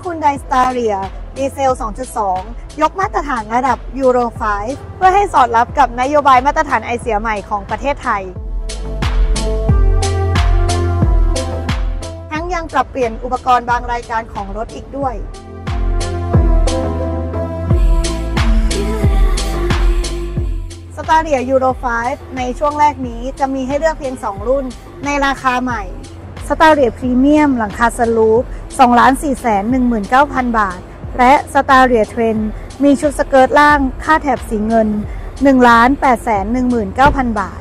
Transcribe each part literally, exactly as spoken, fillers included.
Hyundai Staria ดีเซล สองจุดสอง ยกมาตรฐานระดับ ยูโร ไฟว์ เพื่อให้สอดรับกับนโยบายมาตรฐานไอเสียใหม่ของประเทศไทยทั้งยังปรับเปลี่ยนอุปกรณ์บางรายการของรถอีกด้วยStaria ยูโร ไฟว์ ในช่วงแรกนี้จะมีให้เลือกเพียงสองรุ่นในราคาใหม่ Staria Premium หลังคาสลูป สองล้านสี่แสนหนึ่งหมื่นเก้าพัน บาทและ Staria Trend มีชุดสเกิร์ตล่างค่าแถบสีเงิน หนึ่งล้านแปดแสนหนึ่งหมื่นเก้าพัน บาท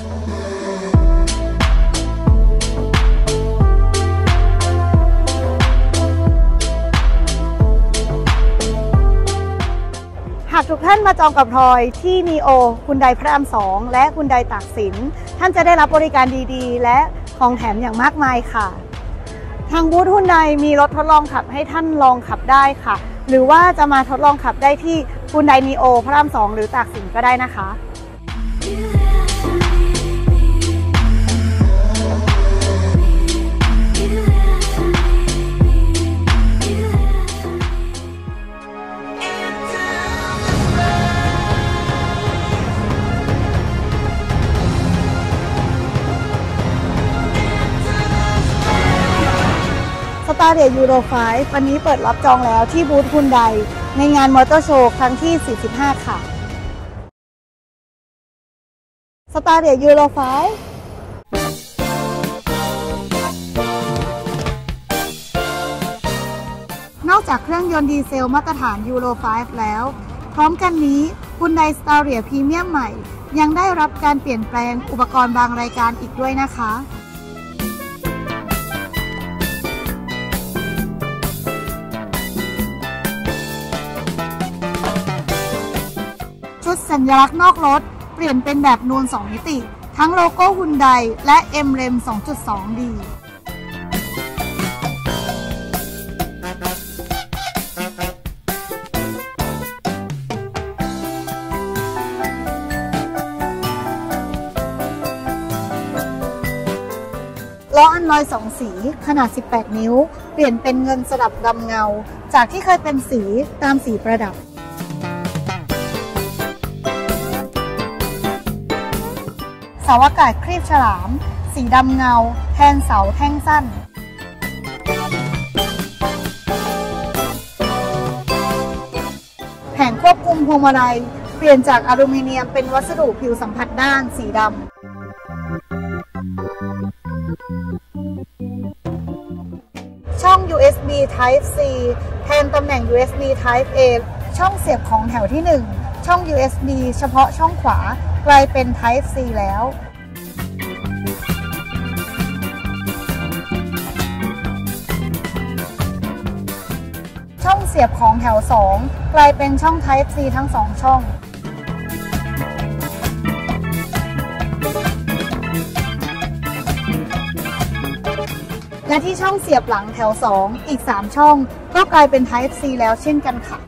หากทุกท่านมาจองกับพลอยที่ นีโอ Hyundai พระรามสองและ Hyundai ตากสินท่านจะได้รับบริการดีๆและของแถมอย่างมากมายค่ะทางบูธ Hyundai มีรถทดลองขับให้ท่านลองขับได้ค่ะหรือว่าจะมาทดลองขับได้ที่ Hyundai นีโอ พระรามสองหรือตากสินก็ได้นะคะStaria ยูโร ไฟว์ วันนี้เปิดรับจองแล้วที่บูธ Hyundai ในงานมอเตอร์โชว์ครั้งที่ สี่สิบห้า ค่ะ Staria ยูโร ไฟว์ นอกจากเครื่องยนต์ดีเซลมาตรฐาน ยูโร ไฟว์ แล้ว พร้อมกันนี้ Hyundai Staria Premium ใหม่ยังได้รับการเปลี่ยนแปลงอุปกรณ์บางรายการอีกด้วยนะคะชุดสัญลักษณ์นอกรถเปลี่ยนเป็นแบบนูนสองมิติทั้งโลโก้ Hyundai และ เอ็ม เรม สองจุดสอง ดี ล้ออันลอยสองสีขนาด สิบแปด นิ้วเปลี่ยนเป็นเงินสลับดำเงาจากที่เคยเป็นสีตามสีประดับเสาอากาศครีบฉลามสีดำเงาแทนเสาแท่งสั้นแผงควบคุมพวงมาลัยเปลี่ยนจากอลูมิเนียมเป็นวัสดุผิวสัมผัสด้านสีดำช่อง ยู เอส บี Type C แทนตำแหน่ง ยู เอส บี Type A ช่องเสียบของแถวที่หนึ่งช่อง ยู เอส บี เฉพาะช่องขวากลายเป็น Type C แล้วช่องเสียบของแถวสองกลายเป็นช่อง Type C ทั้งสองช่องและที่ช่องเสียบหลังแถวสองอีกสามช่องก็กลายเป็น Type C แล้วเช่นกันค่ะ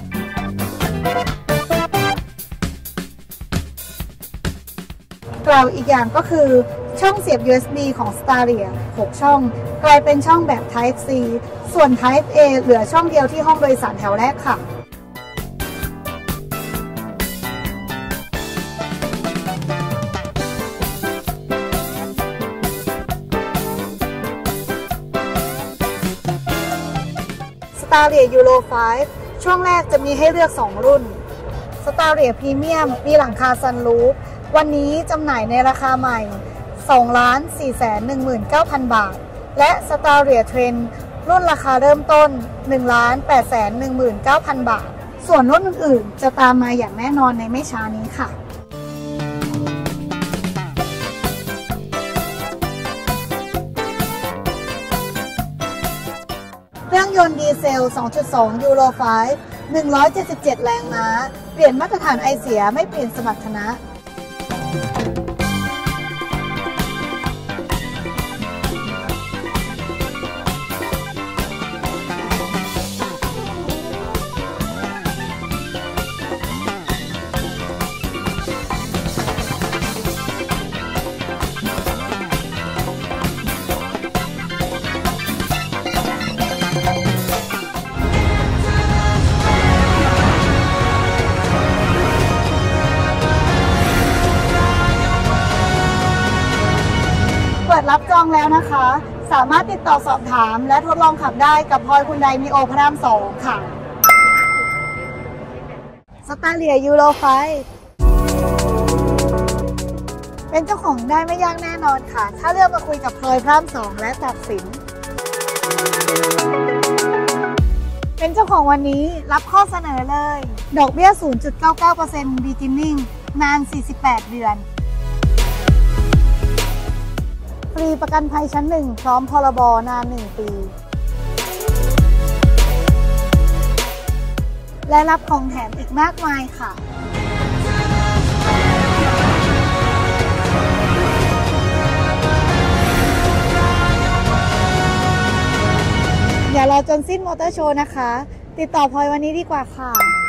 กล่าวอีกอย่างก็คือช่องเสียบ ยู เอส บี ของ Staria หกช่องกลายเป็นช่องแบบ Type C ส่วน Type A เหลือช่องเดียวที่ห้องโดยสารแถวแรกค่ะStaria ยูโร ไฟว์ ช่วงแรกจะมีให้เลือกสองรุ่น Staria Premium มีหลังคาซันรูฟวันนี้จำหน่ายในราคาใหม่ สองล้านสี่แสนหนึ่งหมื่นเก้าพัน บาทและ Staria Trend รุ่นราคาเริ่มต้น หนึ่งล้านแปดแสนหนึ่งหมื่นเก้าพัน บาทส่วนรุ่นอื่นๆจะตามมาอย่างแน่นอนในไม่ช้านี้ค่ะเครื่องยนต์ดีเซล สองจุดสอง ยูโร ไฟว์ หนึ่งร้อยเจ็ดสิบเจ็ด แรงม้าเปลี่ยนมาตรฐานไอเสียไม่เปลี่ยนสมรรถนะสามารถติดต่อสอบถามและทดลองขับได้กับพลอยฮุนไดนีโอพระรามสองค่ะสตาร์เลียยูโรไฟเป็นเจ้าของได้ไม่ยากแน่นอนค่ะ ถ้าเลือกมาคุยกับพลอยพระรามสองและตัดสินเป็นเจ้าของวันนี้รับข้อเสนอเลยดอกเบี้ย ศูนย์จุดเก้าเก้าเปอร์เซ็นต์ beginning นาน สี่สิบแปด เดือนฟรีประกันภัยชั้นหนึ่งพร้อมพรบนานหนึ่งปีและรับของแถมอีกมากมายค่ะอย่ารอจนสิ้นมอเตอร์โชว์นะคะติดต่อพลอยวันนี้ดีกว่าค่ะ